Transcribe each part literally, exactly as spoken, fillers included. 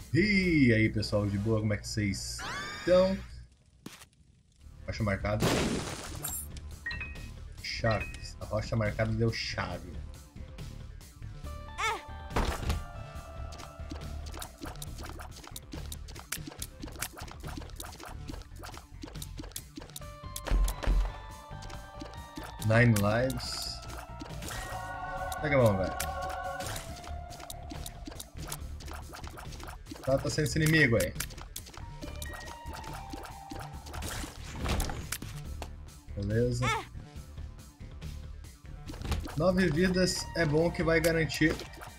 E aí, pessoal, de boa, como é que vocês estão? Rocha marcada. Chaves. A rocha marcada deu chave. Nine lives. Pega a mão, velho. Tá, tá sendo esse inimigo aí. Beleza. Nove vidas é bom que vai garantir.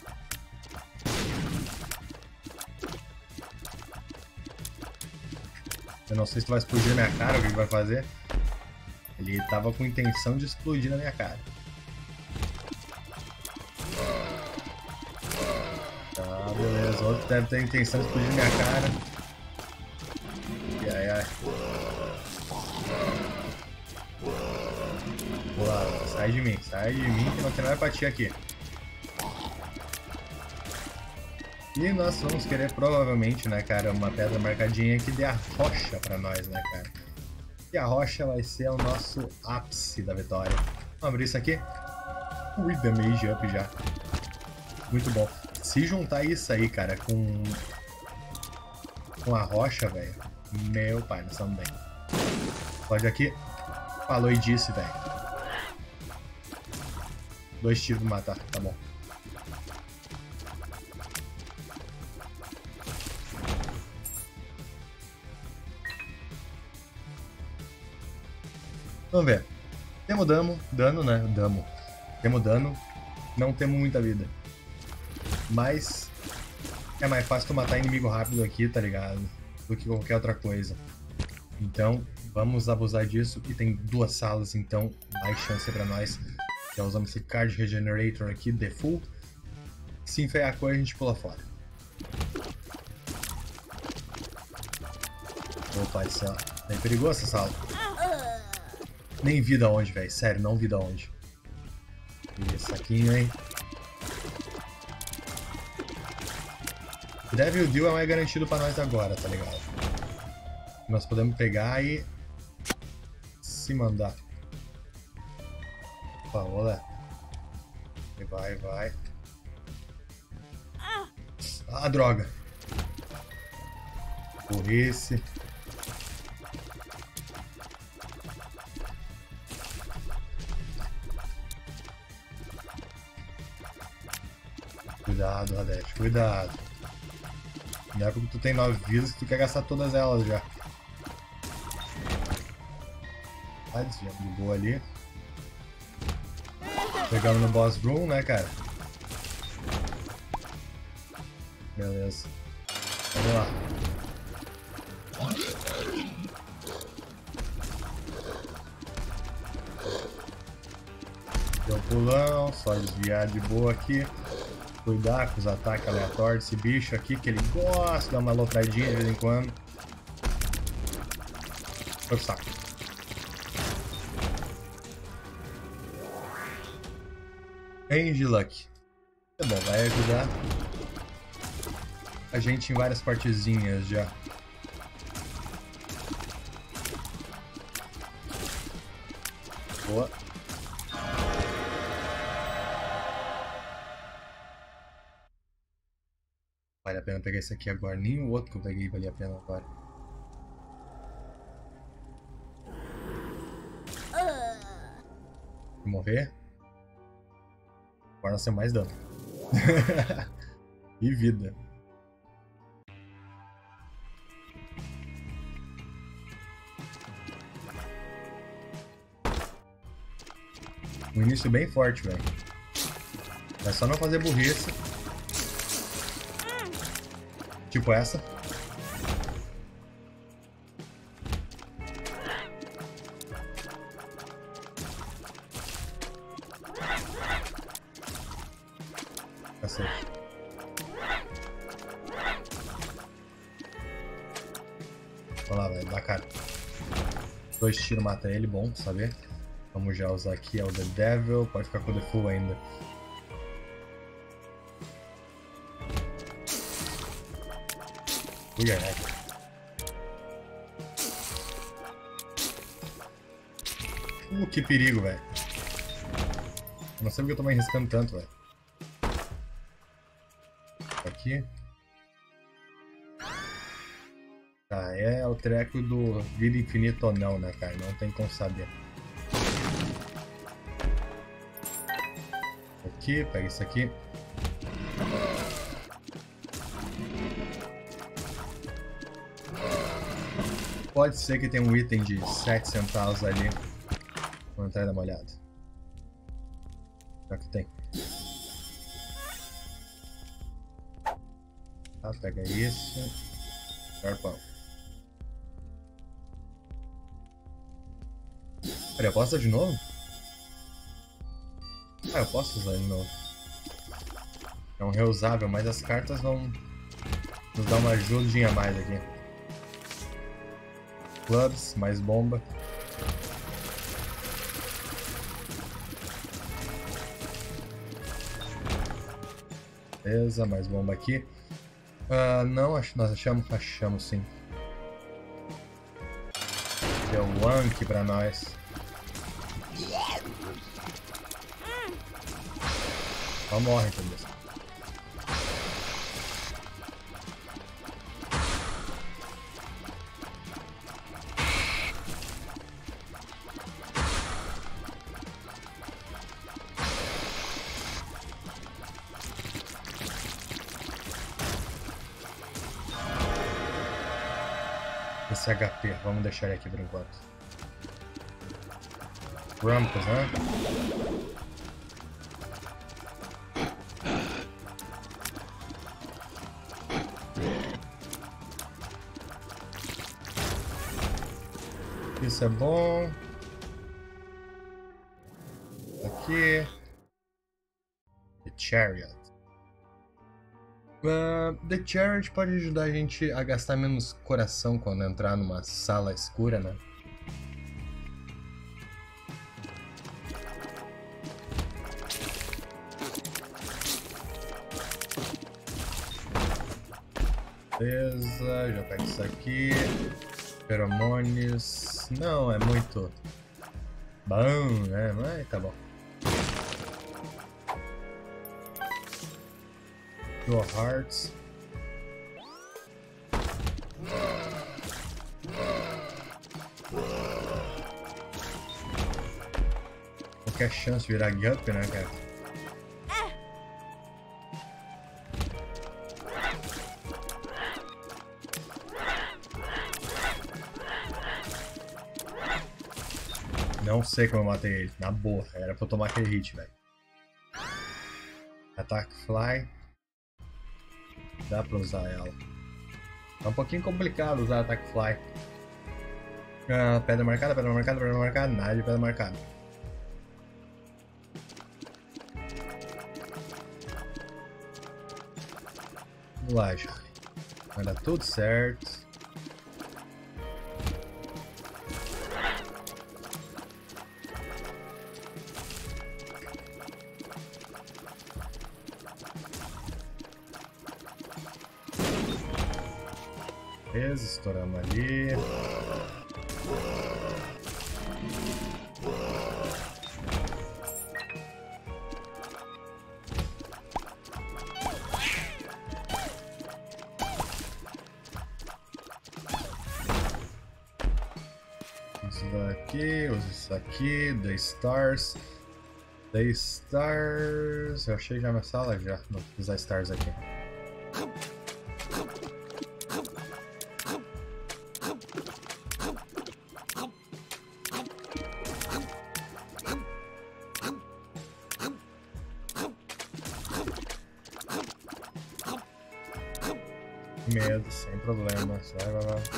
Eu não sei se tu vai explodir na minha cara, o que ele vai fazer. Ele tava com intenção de explodir na minha cara. Tá, beleza. O outro deve ter intenção de explodir na minha cara. Ai, ai. Boa, sai de mim, sai de mim que não tem nada pra ti aqui. E nós vamos querer provavelmente, né, cara, uma pedra marcadinha que dê a rocha pra nós, né, cara. E a rocha vai ser o nosso ápice da vitória. Vamos abrir isso aqui. Ui, damage up já. Muito bom. Se juntar isso aí, cara, com... Com a rocha, velho. Meu pai, nós estamos bem. Pode aqui. Falou e disse, velho. Dois tiros pra matar, tá bom. Vamos ver. Temos dano, dano, né? Dano. Temos dano. Não temos muita vida. Mas é mais fácil tu matar inimigo rápido aqui, tá ligado? Do que qualquer outra coisa. Então, vamos abusar disso. E tem duas salas, então mais chance pra nós. Já usamos esse Card Regenerator aqui, default. Se enfeiar a cor, a gente pula fora. Opa, isso é bem perigoso essa sala. Nem vi da onde, velho. Sério, não vi da onde. E saquinho, hein? Devil Deal é mais garantido pra nós agora, tá ligado? Nós podemos pegar e... se mandar. Opa, olha. Vai, vai. Ah, droga. Burrice. Cuidado, Radete, cuidado. Não é porque tu tem nove vidas que tu quer gastar todas elas já. Tá desviando de boa ali. Pegando no boss room, né, cara? Beleza. Vamos lá. Deu pulão, só desviar de boa aqui. Cuidar com os ataques aleatórios desse bicho aqui, que ele gosta de dar uma lotradinha de vez em quando. Foi pro saco. Range Luck. Tá bom, vai ajudar a gente em várias partezinhas já. Boa. Vale a pena pegar esse aqui agora. Nem o outro que eu peguei valia a pena agora. Vou morrer. Agora nós temos mais dano. E vida. Um início bem forte, velho. É só não fazer burrice. Tipo essa. Cacete. Vamos lá, velho. Dá cara. Dois tiros mata ele, bom saber. Vamos já usar aqui é o The Devil. Pode ficar com o The Full ainda. Ui, ai, ai. Uh, que perigo, velho. Não sei porque eu tô me arriscando tanto, velho. Aqui. Tá, é o treco do vida infinita ou não, né, cara? Não tem como saber. Aqui, pega isso aqui. Pode ser que tenha um item de sete centavos ali. Vou entrar e dar uma olhada. Será que tem? Tá, pega isso. Carpão. Peraí, eu posso usar de novo? Ah, eu posso usar de novo. É um reusável, mas as cartas vão nos dar uma ajudinha a mais aqui. Clubs, mais bomba. Beleza, mais bomba aqui. Uh, não, acho nós achamos, achamos sim. Deu um Anki pra nós. Só morre, entendeu? Esse H P, vamos deixar ele aqui por enquanto. Rumpus, né? Isso é bom. Aqui. The Chariot. Uh, The Chariot pode ajudar a gente a gastar menos coração quando entrar numa sala escura, né? Beleza, já pego isso aqui. Feromônios. Não, é muito bom, né? Mas tá bom. Dual Hearts. Qualquer chance de virar Gup, né, cara? Não sei como eu matei ele, na boa, era pra eu tomar aquele hit, velho. Attack Fly. Dá pra usar ela. É um pouquinho complicado usar Attack Fly. Ah, pedra marcada, pedra marcada, pedra marcada, nada de pedra marcada. Vamos lá, já. Vai dar tudo certo. Beleza, estouramos ali. Isso daqui, usa isso aqui, The Stars. The Stars. Eu achei já na sala já, não vou usar Stars aqui. Medo, sem problema. Vai, vai, vai.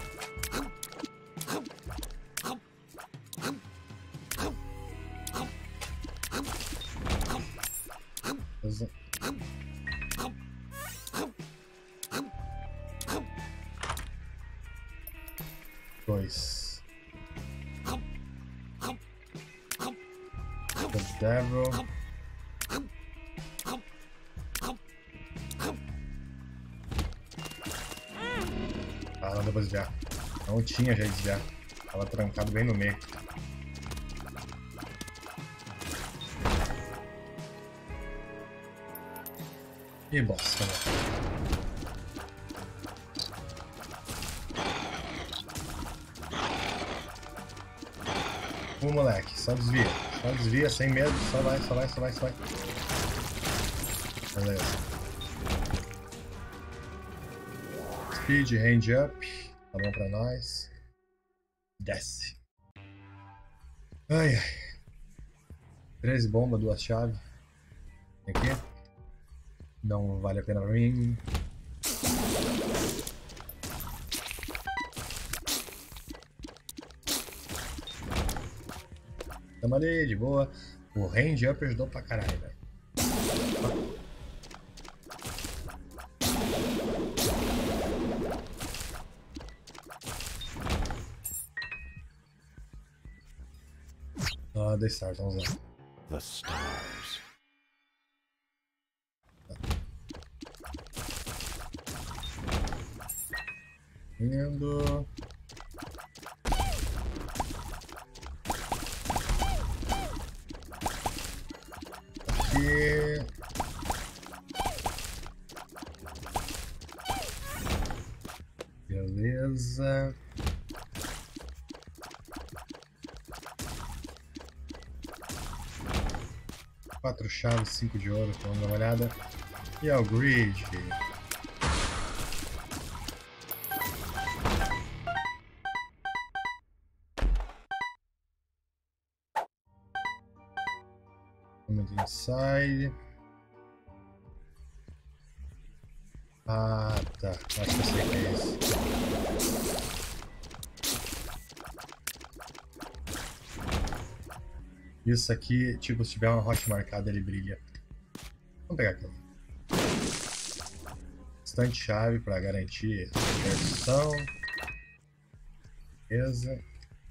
Dois. The Devil. Ah, não deu pra desviar. Não tinha jeito de desviar. Tava trancado bem no meio. Ih, bosta, né? Ô, moleque, só desvia. Só desvia, sem medo. Só vai, só vai, só vai, só vai. Beleza. Speed, range up. Tá bom pra nós. Desce. Ai, ai. treze bombas, duas chaves. Aqui. Não vale a pena pra mim. Tamo ali, de boa. O range up ajudou pra caralho, velho. Ah, The Stars, vamos lá. The stars. Indo. Aqui. Beleza. Quatro chaves, cinco de ouro, vamos dar uma olhada. E é o grid. Vamos inside. Ah, tá. Acho que eu sei que é esse. Isso aqui, tipo, se tiver uma rocha marcada, ele brilha. Vamos pegar aqui. Bastante chave para garantir a versão. Beleza.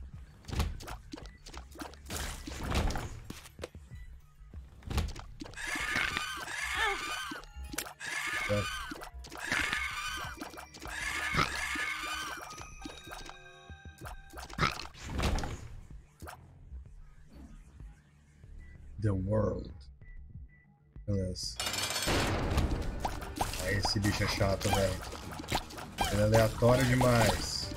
É. The World. Beleza. Ah, esse bicho é chato, velho. Ele é aleatório demais.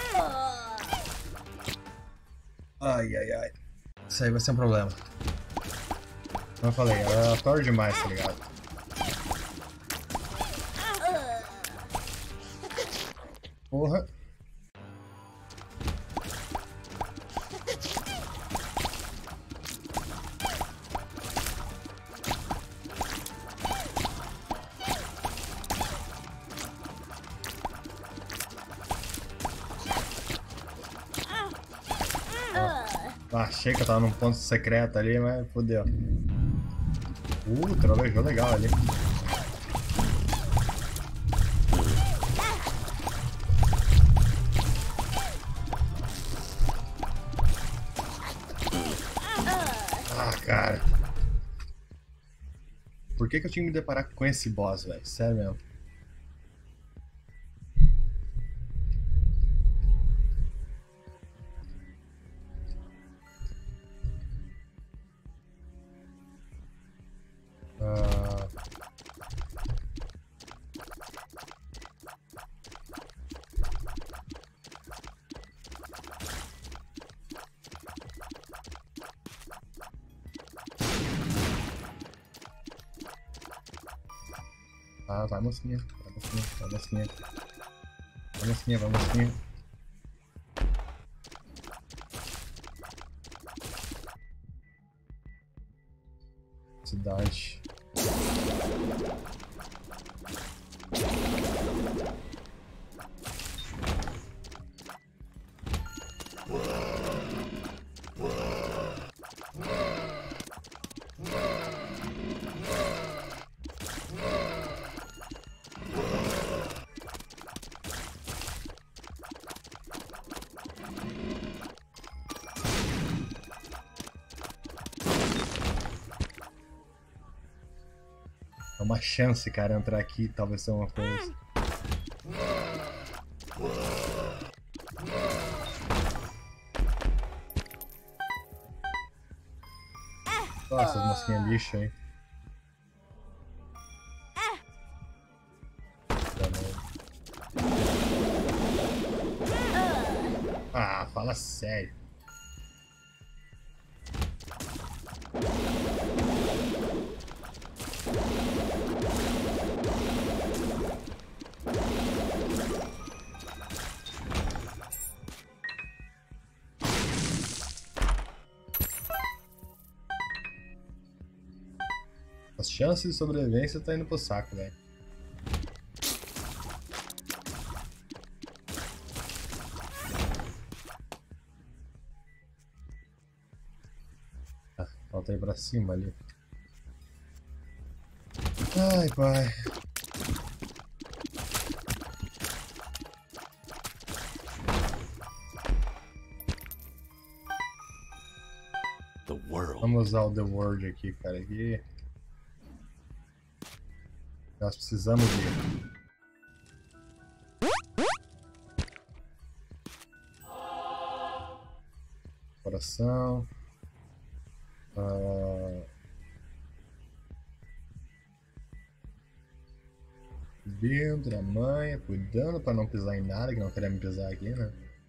Ai, ai, ai. Isso aí vai ser um problema. Como eu falei, é aleatório demais, tá ligado? Porra. Ah, achei que eu tava num ponto secreto ali, mas fodeu. Uh, trovejou legal ali. Ah, cara. Por que que eu tinha que me deparar com esse boss, velho? Sério mesmo. Ah... Ah, vai mocinha, vai mocinha, vai mocinha. Vai mocinha, vai mocinha. Cidade. É uma chance, cara, entrar aqui e talvez seja uma coisa. Ó, essas mosquinhas lixo, hein? Ah, fala sério. As chances de sobrevivência tá indo pro saco, velho. Ah, falta ir pra cima ali. Ai, pai. The world. Vamos usar o The Word aqui, cara. Aqui. Nós precisamos de. Coração. Uh... Subindo da manha, cuidando para não pisar em nada, que não queremos pisar aqui, né?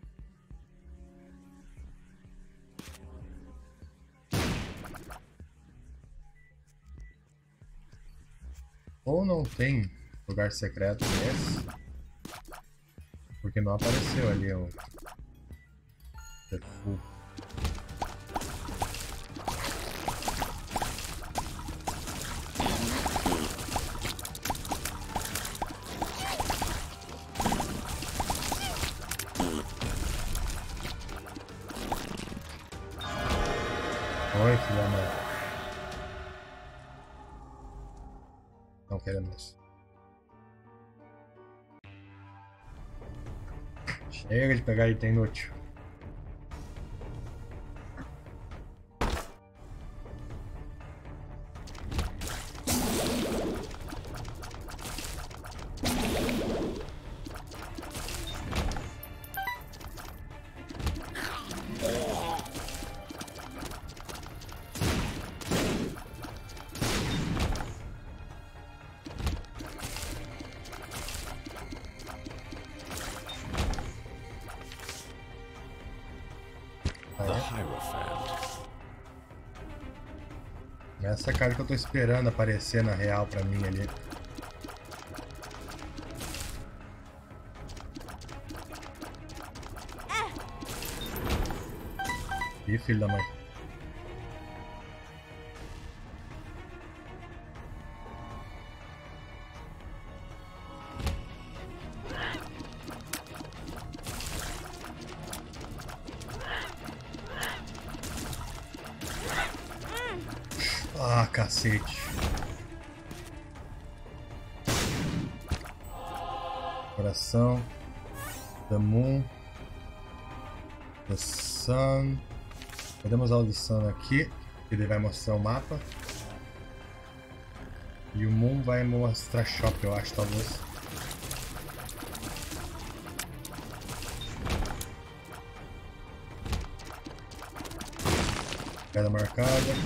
Ou não tem lugar secreto nesse, porque não apareceu ali o Defu. Oi, filha da mãe. Não queremos. Chega de pegar item inútil. Essa cara que eu tô esperando aparecer na real pra mim ali. Ih, filho da mãe. Ah, cacete. Coração. The Moon. The Sun. Podemos usar o The Sun aqui, que ele vai mostrar o mapa. E o Moon vai mostrar Shop, eu acho, talvez. Queda marcada.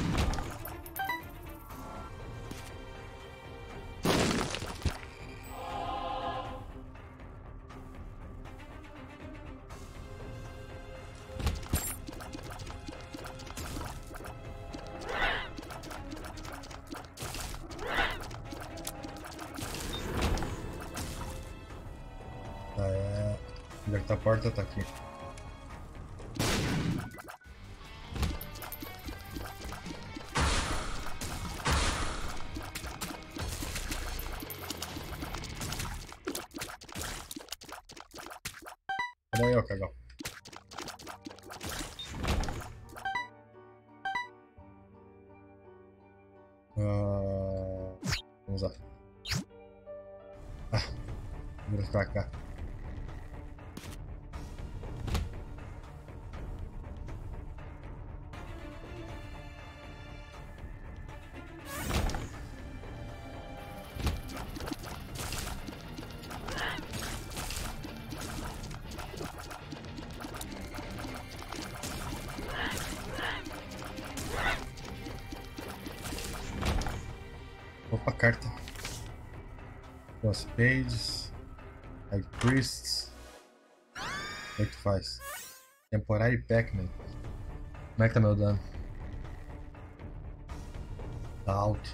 Onde é que tá a porta? Tá aqui. Cadê aí, ó, cagão? Uh... Vamos lá. Ah, vou ficar cá. Spades. High Priests. O que tu faz? Temporary Pac-Man. Como é que tá meu dano? Tá alto.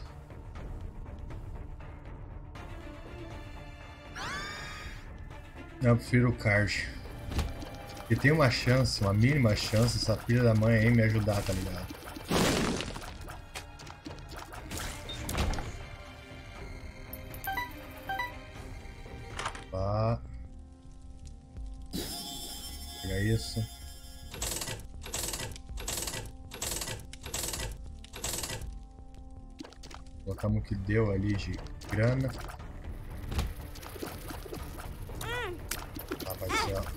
Eu prefiro o card. E tem uma chance, uma mínima chance, essa filha da mãe aí me ajudar, tá ligado? Pá. Pega isso. Colocamos o que deu ali de grana. Ah, vai ser, ó.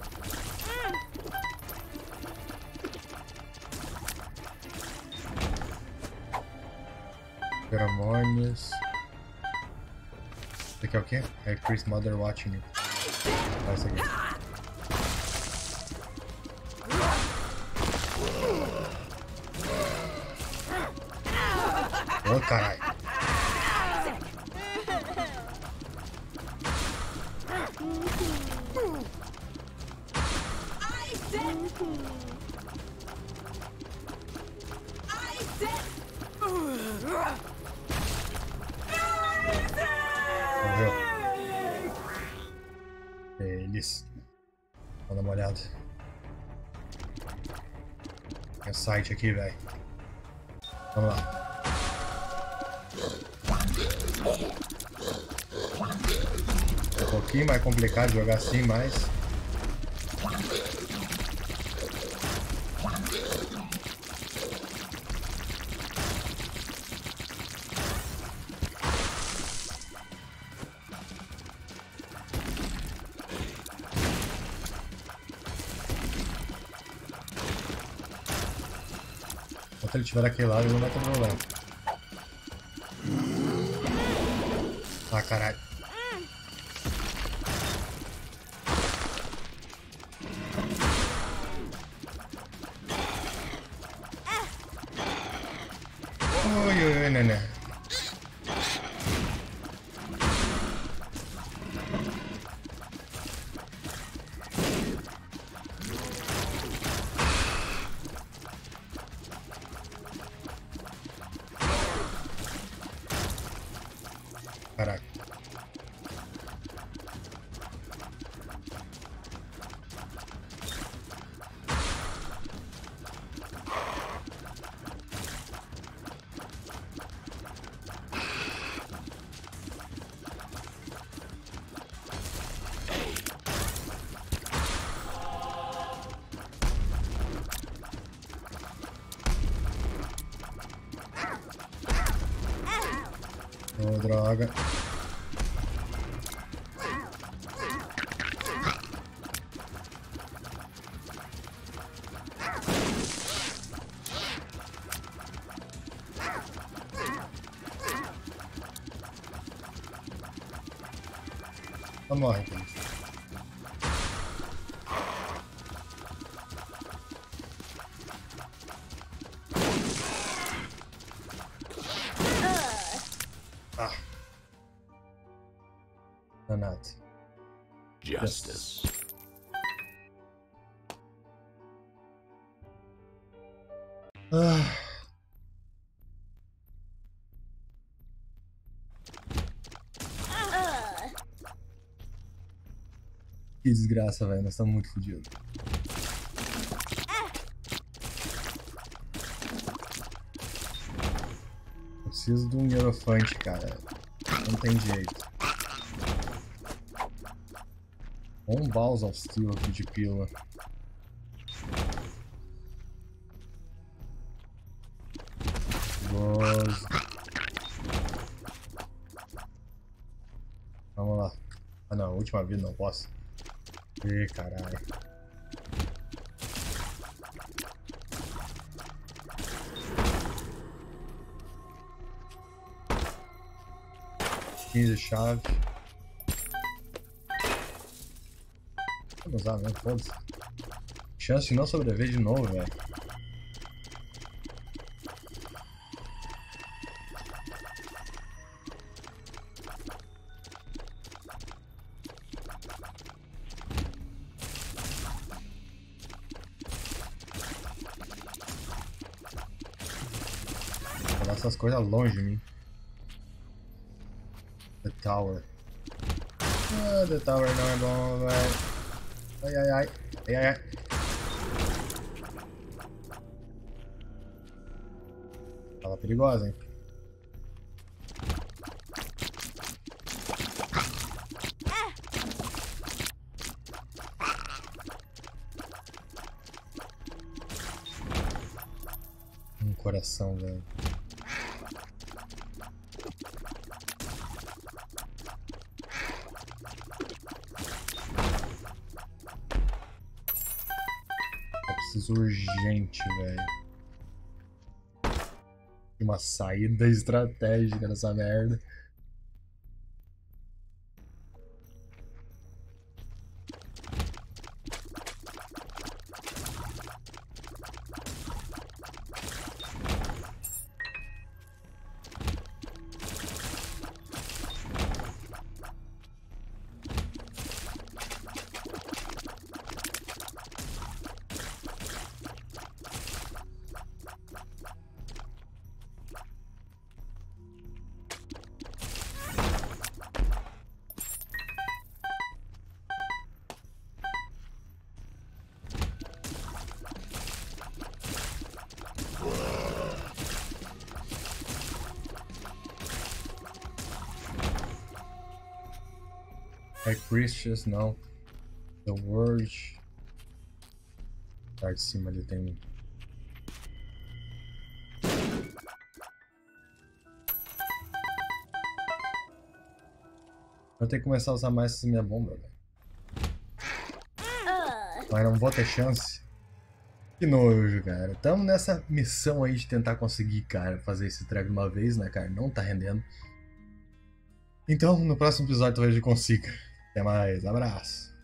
Pheromones. Isso aqui é o quê? High Priest Mother Watching You. Olha isso aqui. Ô, oh, caralho. Morreu. Eles. Vou dar uma olhada. Tem um site aqui, velho. Vamos lá. É um pouquinho mais complicado jogar assim, mas... Enquanto ele estiver daquele lado, ele não vai ter problema. Ah, caralho. Oi, oi, oi, neném. Caraca. Oh, droga. Só morre, gente. Ah. Danado. Justice. Ah. Que desgraça, velho. Nós estamos muito fodidos. Eu preciso de um Hierophant, cara. Não tem jeito. Ou um Balls of Steel aqui de pílula. Gosto. Vamos lá. Ah não, última vida não posso. Ih, caralho. quinze chave. Vamos usar mesmo, foda-se. Chance de não sobreviver de novo, velho. essas coisas longe de mim. The Tower. Ah, The Tower não é bom, velho. Ai, ai, ai. Ai, ai, ai. Tava perigosa, hein? Um coração, velho. Eu preciso urgente, velho. De uma saída estratégica dessa merda. High Priestess, não. The Word. Tá de cima ali tem. Vou ter que começar a usar mais essa minha bomba, velho. Mas não vou ter chance. Que nojo, cara. Tamo nessa missão aí de tentar conseguir, cara, fazer esse track de uma vez, né, cara? Não tá rendendo. Então, no próximo episódio talvez eu consiga. Até mais, abraço.